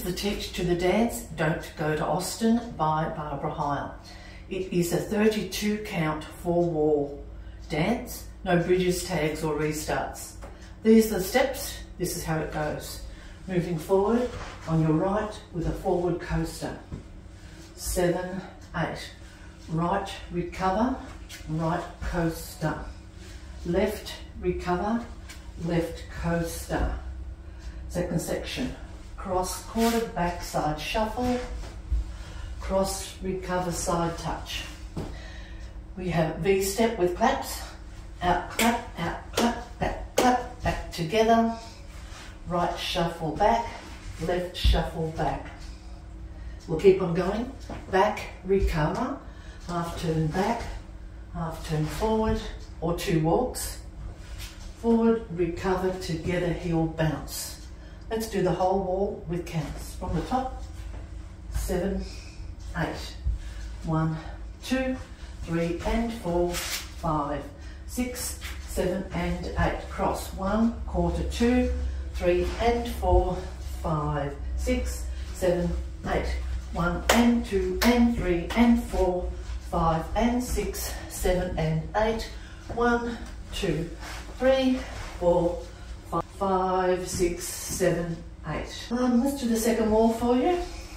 the text to the dance Don't Go to Austin by Barbara Heil. It is a 32 count 4-wall dance, no bridges, tags or restarts. These are the steps, this is how it goes. Moving forward on your right with a forward coaster. 7, 8. Right recover, right coaster. Left recover, left coaster. Second section. Cross quarter backside shuffle, cross recover side touch. We have V step with claps, out clap, back together, right shuffle back, left shuffle back. We'll keep on going. Back recover, half turn back, half turn forward, or 2 walks. Forward recover together heel bounce. Let's do the whole wall with counts. From the top, 7, 8. 1, 2, 3 and 4, 5, 6, 7 and 8. Cross 1, quarter 2, 3 and 4, 5, 6, 7, 8. 1 and 2 and 3 and 4, 5 and 6, 7 and 8. 1, 2, 3, 4, 5, 6, 7, 8. Let's do the second wall for you.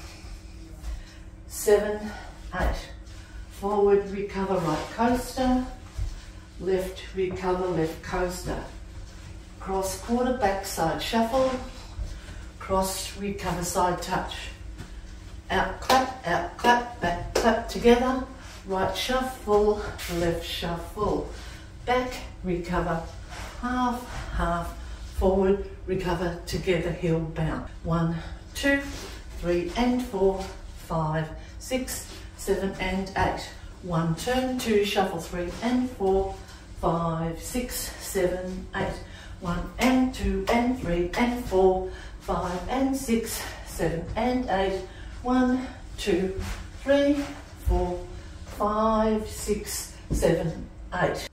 7, 8. Forward recover right coaster, left recover left coaster. Cross quarter backside shuffle, cross recover side touch. Out clap, back clap together. Right shuffle, left shuffle. Back recover, half, half. Forward recover together heel bounce. 1, 2, 3 and 4, 5, 6, 7 and 8. 1 turn, 2 shuffle, 3 and 4, 5, 6, 7, 8. 1 and 2 and 3 and 4, 5 and 6, 7 and 8. 1, 2, 3, 4, 5, 6, 7, 8.